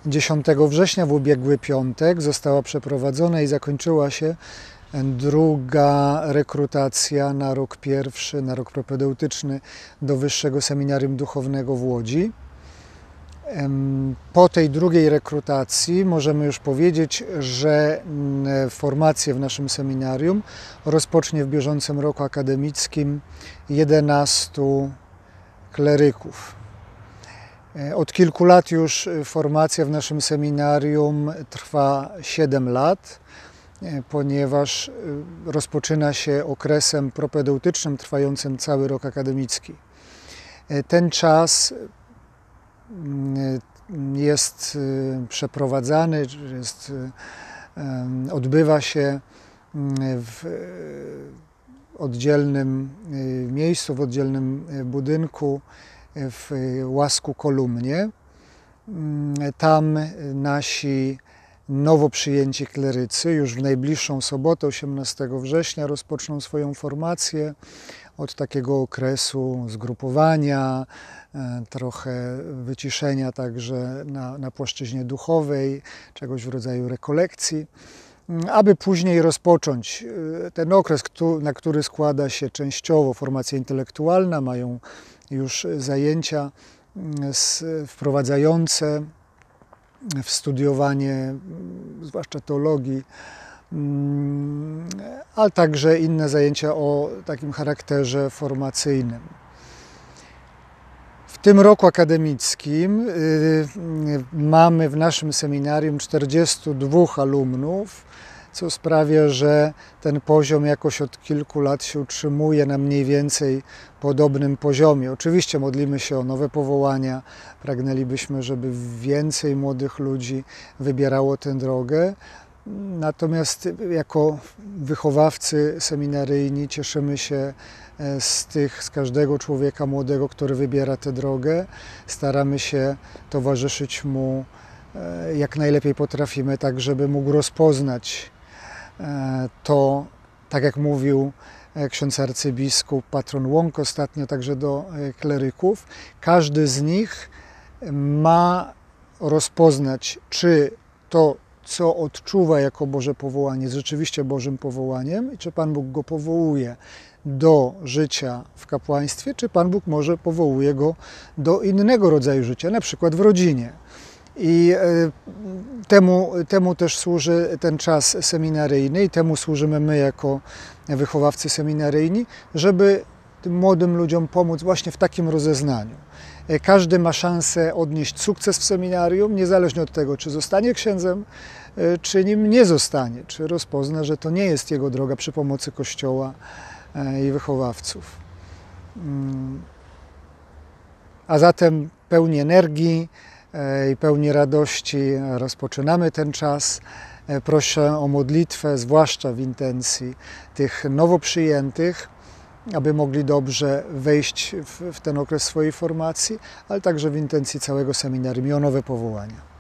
10 września w ubiegły piątek została przeprowadzona i zakończyła się druga rekrutacja na rok pierwszy, na rok propedeutyczny do Wyższego Seminarium Duchownego w Łodzi. Po tej drugiej rekrutacji możemy już powiedzieć, że formację w naszym seminarium rozpocznie w bieżącym roku akademickim 11 kleryków. Od kilku lat już formacja w naszym seminarium trwa 7 lat, ponieważ rozpoczyna się okresem propedeutycznym trwającym cały rok akademicki. Ten czas jest przeprowadzany, odbywa się w oddzielnym miejscu, w oddzielnym budynku w Łasku Kolumnie. Tam nasi nowo przyjęci klerycy już w najbliższą sobotę, 18 września, rozpoczną swoją formację od takiego okresu zgrupowania, trochę wyciszenia także na płaszczyźnie duchowej, czegoś w rodzaju rekolekcji, aby później rozpocząć ten okres, na który składa się częściowo formacja intelektualna. Mają już zajęcia wprowadzające w studiowanie, zwłaszcza teologii, ale także inne zajęcia o takim charakterze formacyjnym. W tym roku akademickim mamy w naszym seminarium 42 alumnów, co sprawia, że ten poziom jakoś od kilku lat się utrzymuje na mniej więcej podobnym poziomie. Oczywiście modlimy się o nowe powołania, pragnęlibyśmy, żeby więcej młodych ludzi wybierało tę drogę. Natomiast jako wychowawcy seminaryjni cieszymy się z każdego człowieka młodego, który wybiera tę drogę. Staramy się towarzyszyć mu jak najlepiej potrafimy, tak żeby mógł rozpoznać to, tak jak mówił ksiądz arcybiskup, patron Łąk ostatnio, także do kleryków. Każdy z nich ma rozpoznać, czy to, co odczuwa jako Boże powołanie, jest rzeczywiście Bożym powołaniem i czy Pan Bóg go powołuje do życia w kapłaństwie, czy Pan Bóg może powołuje go do innego rodzaju życia, na przykład w rodzinie. I temu też służy ten czas seminaryjny i temu służymy my jako wychowawcy seminaryjni, żeby tym młodym ludziom pomóc właśnie w takim rozeznaniu. Każdy ma szansę odnieść sukces w seminarium, niezależnie od tego, czy zostanie księdzem, czy nim nie zostanie, czy rozpozna, że to nie jest jego droga przy pomocy Kościoła i wychowawców. A zatem pełni energii i pełni radości rozpoczynamy ten czas. Proszę o modlitwę, zwłaszcza w intencji tych nowo przyjętych, aby mogli dobrze wejść w ten okres swojej formacji, ale także w intencji całego seminarium i o nowe powołania.